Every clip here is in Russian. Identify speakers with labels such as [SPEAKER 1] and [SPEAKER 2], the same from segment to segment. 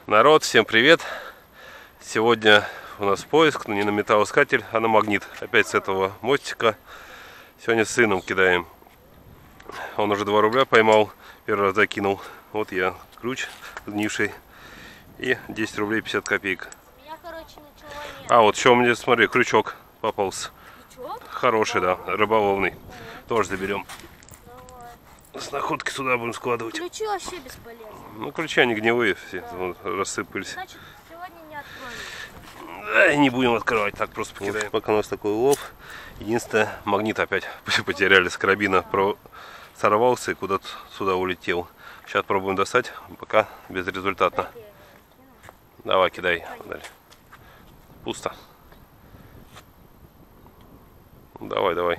[SPEAKER 1] Народ, всем привет! Сегодня у нас поиск, но не на металлоискатель, а на магнит. Опять с этого мостика. Сегодня с сыном кидаем. Он уже 2 рубля поймал, первый раз закинул. Вот я, ключ сгнивший. И 10 рублей 50 копеек. А вот еще у меня, смотри, крючок попался. Крючок? Хороший, да, рыболовный. Тоже заберем. С находки сюда будем складывать.
[SPEAKER 2] Ключи вообще бесполезны.
[SPEAKER 1] Ну, ключи они гнилые все, вот, рассыпались.
[SPEAKER 2] Значит, сегодня не откроем.
[SPEAKER 1] Да, не будем открывать, так просто покидаем. Вот, пока у нас такой улов. Единственное, магнит опять потеряли с карабина. Сорвался и куда-то сюда улетел. Сейчас пробуем достать, пока безрезультатно. Давай, кидай. Дальше. Пусто. Давай, давай.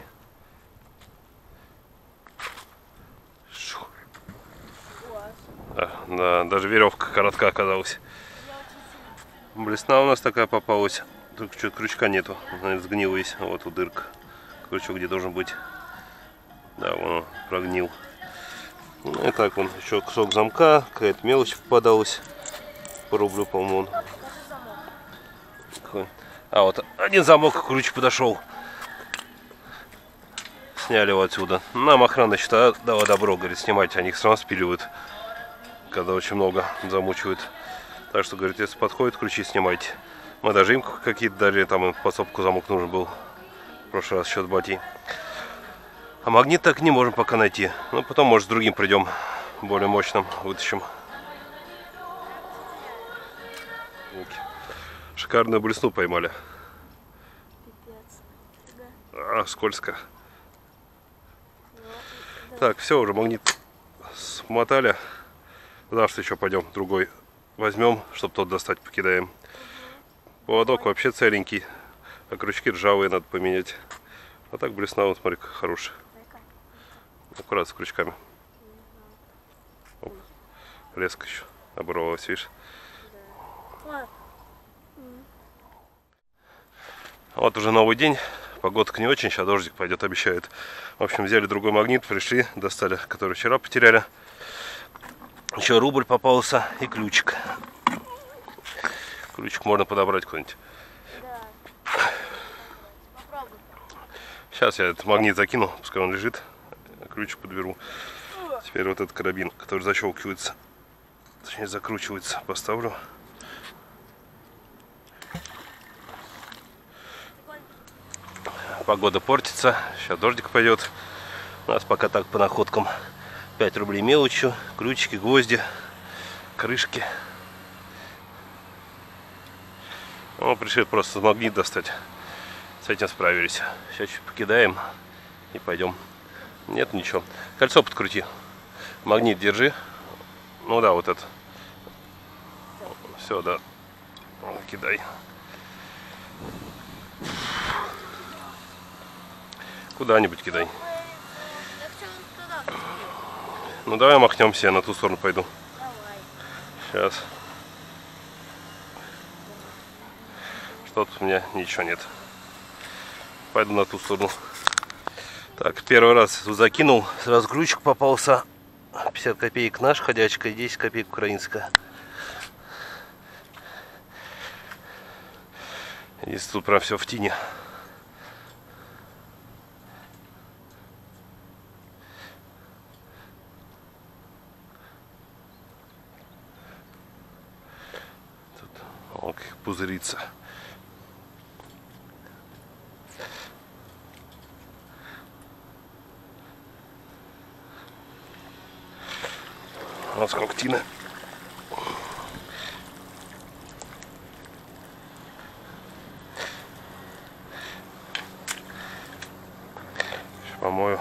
[SPEAKER 1] Да, даже веревка коротка оказалась. Блесна у нас такая попалась. Только что-то крючка нету. Наверное, сгнил весь. Вот у дырка. Крючок где должен быть. Да, он прогнил. Ну и так вон. Еще кусок замка. Какая-то мелочь попадалась. По рублю, по-моему, он. А вот один замок, ключ подошел. Сняли его отсюда. Нам охрана дала добро, говорит, снимайте. Они их сразу спиливают, когда очень много замучивают. Так что, говорит, если подходит, ключи снимайте. Мы даже им какие-то дали, там им подсобку замок нужен был. В прошлый раз счет батей. А магнит так не можем пока найти. Ну, потом, может, с другим придем, более мощным, вытащим. Шикарную блесну поймали. А, скользко. Так, все, уже магнит смотали. Завтра еще пойдем другой возьмем, чтобы тот достать, покидаем. Поводок вообще целенький, а крючки ржавые, надо поменять. А так блесна, вот смотри, как хорошая. Аккуратно с крючками. Оп. Леска еще оборвалась, видишь. Вот уже новый день, погодка не очень, сейчас дождик пойдет, обещают. В общем, взяли другой магнит, пришли, достали, который вчера потеряли. Еще рубль попался и ключик. Ключик можно подобрать куда-нибудь.
[SPEAKER 2] Да. Попробуй.
[SPEAKER 1] Сейчас я этот магнит закину, пускай он лежит. Ключик подберу. Теперь вот этот карабин, который защелкивается, точнее закручивается, поставлю. Погода портится, сейчас дождик пойдет. У нас пока так по находкам. 5 рублей мелочью, ключики, гвозди, крышки. Ну, пришли просто магнит достать. С этим справились. Сейчас чуть покидаем и пойдем. Нет ничего. Кольцо подкрути. Магнит держи. Ну да, вот это. Все, да. Кидай. Куда-нибудь кидай. Ну давай махнемся, я на ту сторону пойду. Давай. Сейчас. Что-то у меня ничего нет. Пойду на ту сторону. Так, первый раз закинул, сразу ключик попался. 50 копеек наш ходячка и 10 копеек украинская. Здесь тут прям все в тени. Тут пузырится. Вот сколько тины. Сейчас помою.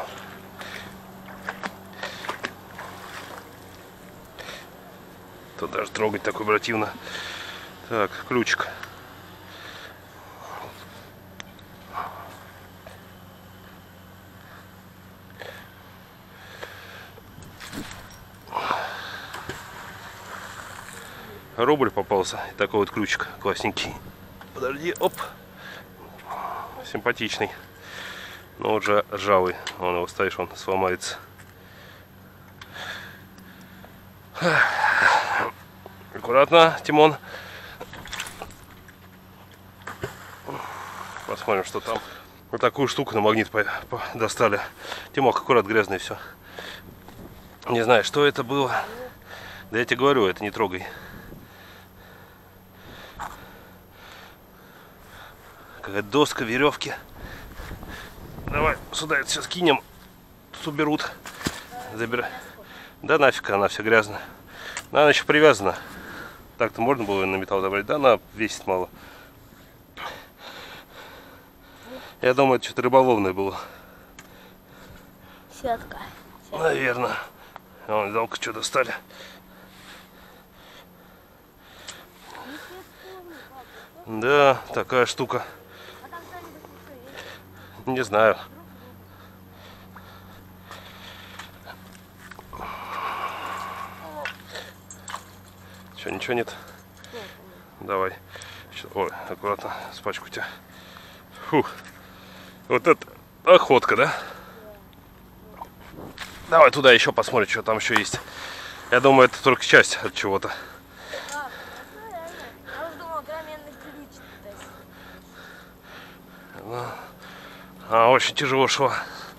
[SPEAKER 1] Тут даже трогать такой противно. Так, ключик. Рубль попался. И такой вот ключик классненький. Подожди, оп. Симпатичный. Но уже ржавый. Вон его ставишь, он сломается. Аккуратно, Тимон. Посмотрим, что там. Вот такую штуку на магнит достали. Тимок, аккурат, грязный все. Не знаю, что это было. Да я тебе говорю, это не трогай. Какая-то доска, веревки. Давай сюда это все скинем. Тут уберут. Забирай. Да нафиг, она вся грязная. Но она еще привязана. Так-то можно было ее на металл забрать. Да, она весит мало. Я думаю, это что-то рыболовное было.
[SPEAKER 2] Сетка.
[SPEAKER 1] Наверное. Вон, жалко, что достали. Да, такая штука. Не знаю. Что, ничего нет? Давай. Ой, аккуратно, спачку тебя. Фух. Вот это охотка, да? Давай туда еще посмотрим, что там еще есть. Я думаю, это только часть от чего-то. А, очень тяжело шло.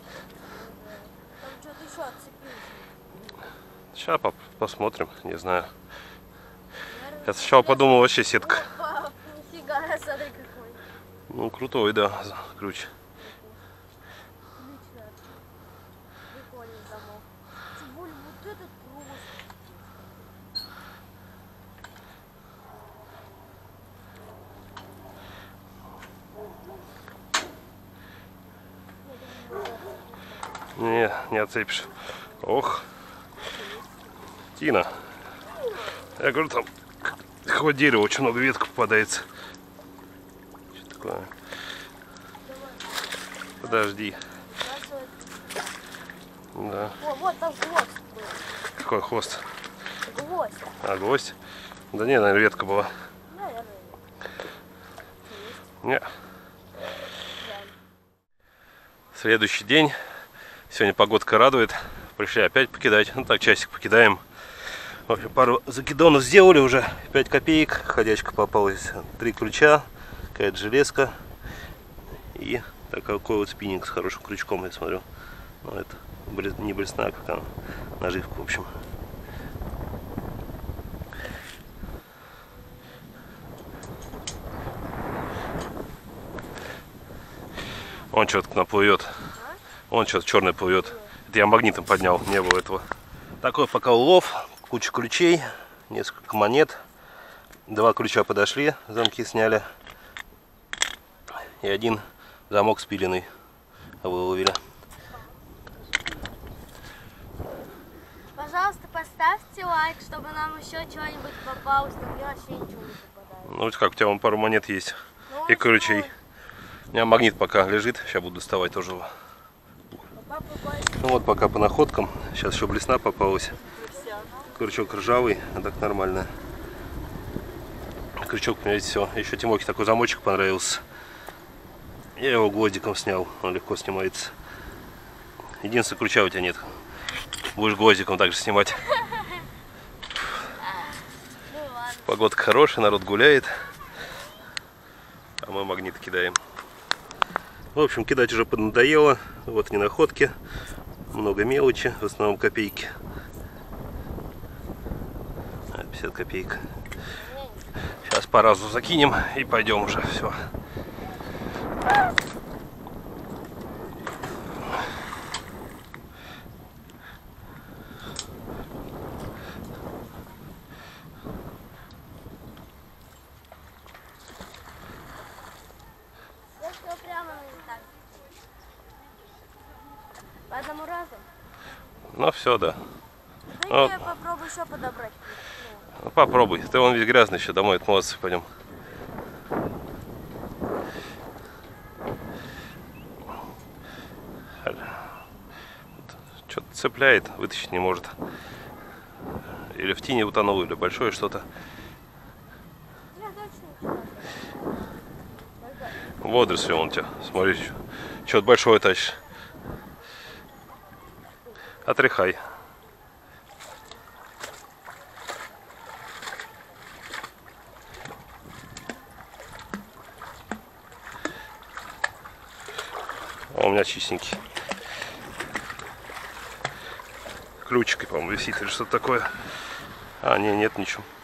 [SPEAKER 1] Сейчас посмотрим, не знаю. Я сначала подумал, вообще сетка.
[SPEAKER 2] Нифига, смотри какой.
[SPEAKER 1] Ну, крутой, да, ключ.
[SPEAKER 2] Прикольный замок. Тем более вот этот просто.
[SPEAKER 1] Не отцепишь. Ох. Тина. Я говорю, там какое дерево, очень много веток попадается. Что такое? Подожди. Да.
[SPEAKER 2] О, вот там хвост был.
[SPEAKER 1] Какой хвост?
[SPEAKER 2] Гвоздь.
[SPEAKER 1] А, гвоздь? Да не, наверное, ветка была.
[SPEAKER 2] Наверное.
[SPEAKER 1] Не. Следующий день. Сегодня погодка радует. Пришли опять покидать. Ну так, часик покидаем. В общем, пару закидонов сделали уже. 5 копеек. Ходячка попалась. 3 ключа. Какая-то железка. И такой вот спиннинг с хорошим крючком, я смотрю. Ну, это не блесна, а как она. Наживка, в общем. Он что-то наплывет. Он что-то черное плывет. Это я магнитом поднял, не было этого. Такой пока улов. Куча ключей, несколько монет. 2 ключа подошли, замки сняли. И 1 замок спиленный выловили.
[SPEAKER 2] Пожалуйста, поставьте лайк, чтобы нам еще что-нибудь попалось. Там мне вообще ничего не попадает.
[SPEAKER 1] Ну вот как, у тебя вон пару монет есть.
[SPEAKER 2] Ну,
[SPEAKER 1] И ключей. У меня магнит пока лежит. Сейчас буду доставать тоже его. Ну вот пока по находкам. Сейчас еще блесна попалась. Крючок ржавый, а так нормально. Крючок, понимаете, все. Еще Тимоке такой замочек понравился. Я его гвоздиком снял, он легко снимается. Единственное, ключа у тебя нет. Будешь гвоздиком также снимать. Погодка хорошая, народ гуляет. А мы магнит кидаем. В общем, кидать уже поднадоело. Вот не находки. Много мелочи, в основном копейки. 50 копеек. Сейчас по разу закинем и пойдем уже. Все.
[SPEAKER 2] Прямо так. По одному разу?
[SPEAKER 1] Ну все, да.
[SPEAKER 2] Да я попробую еще подобрать.
[SPEAKER 1] Ну, попробуй. Ты вон весь грязный еще, домой отмываться пойдем. Что-то цепляет, вытащить не может. Или в тени утонул, или большое что-то. Водоросли вон у тебя. Смотри, что-то большое тащишь. Отряхай. А у меня чистенький. Ключикой, по-моему, висит или что-то такое. А, нет ничего.